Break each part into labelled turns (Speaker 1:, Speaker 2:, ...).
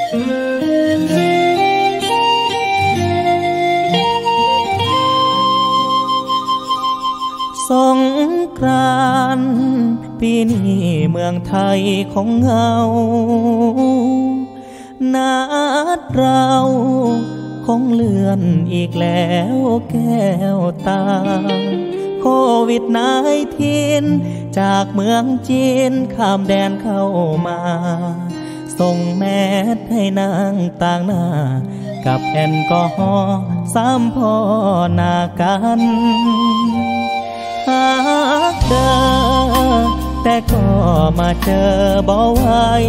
Speaker 1: สงกรานต์ปีนี้เมืองไทยของเงานัดเราคงเลื่อนอีกแล้วแก้วตาโควิด-19จากเมืองจีนข้ามแดนเข้ามาส่งแมสให้นางต่างหน้ากับแอลกอฮอล์3 พ่อหน้ากันหากเดินแต่ก็มาเจอบ่ไหว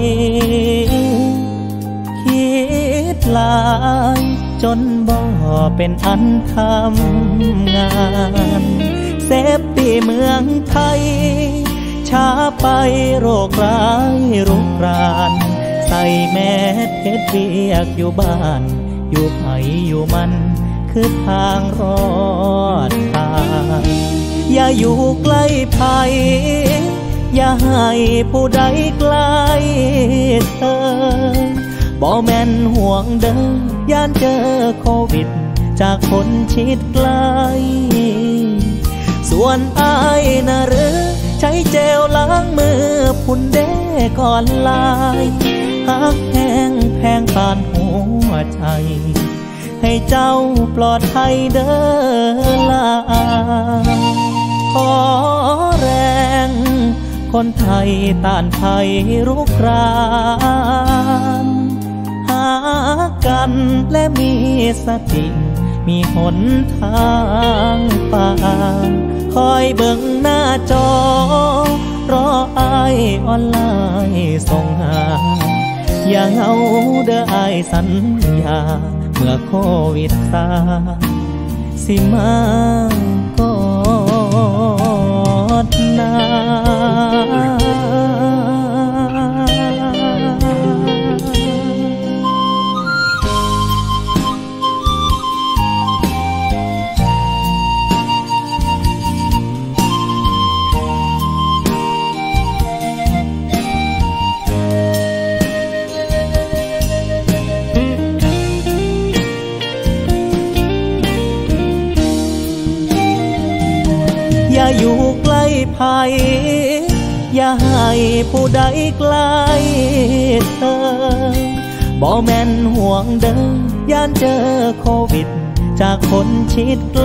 Speaker 1: คิดหลายจนบ่เป็นอันทำงานเซฟตี้เมืองไทยช้าไปโรคร้ายรุกรานใส่แมสเฮ็ดเวียกอยู่บ้านอยู่ไผอยู่มันคือทางรอดตายอย่าอยู่ใกล้ภัยอย่าให้ผู้ใดใกล้เธอบ่แม่นห่วงเด้อย่านเจอโควิดจากคนชิดไกลส่วนอายนะหรือใช้เจลล้างมือพุ่นเด้ก่อนลายหักแห้งแพงปานหัวใจให้เจ้าปลอดภัยเด้อลาขอแรงคนไทยต้านภัยรุกรานหากันและมีสติมีหนทางป่าคอยเบิ่งหน้าจอรออายออนไลน์ส่งหาอย่าเหงาเด้ออายสัญญาเมื่อโควิดซาสิมากอดนาอย่าอยู่ใกล้ภัยอย่าให้ผู้ใดใกล้เธอบ่แม่นห่วงเด้อย่านเจอโควิดจากคนชิดไกล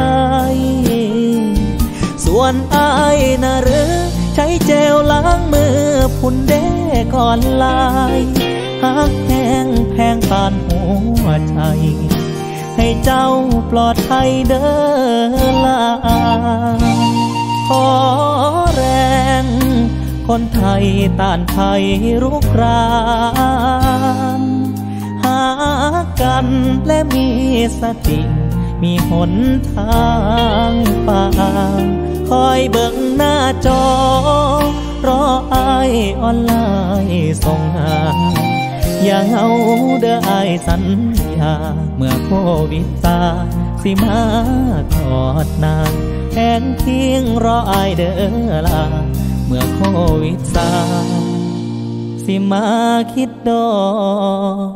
Speaker 1: ส่วนอายนะหรือใช้เจลล้างมือพุ่นเด้ก่อนลายหักแห้งแพงปานหัวใจให้เจ้าปลอดภัยเด้อลาขอแรงคนไทยต้านภัยรุกรานหากันและมีสติมีหนทางป่าคอยเบิ่งหน้าจอรออายออนไลน์ส่งหาอย่าเหงาเด้ออายสัญญาเมื่อโควิดซาสิมากอดนางแห้งทิ้งรออายเด้อลาเมื่อโควิดซาสิมาคิดดอก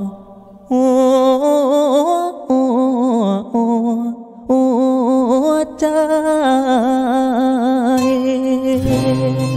Speaker 1: หัวใจ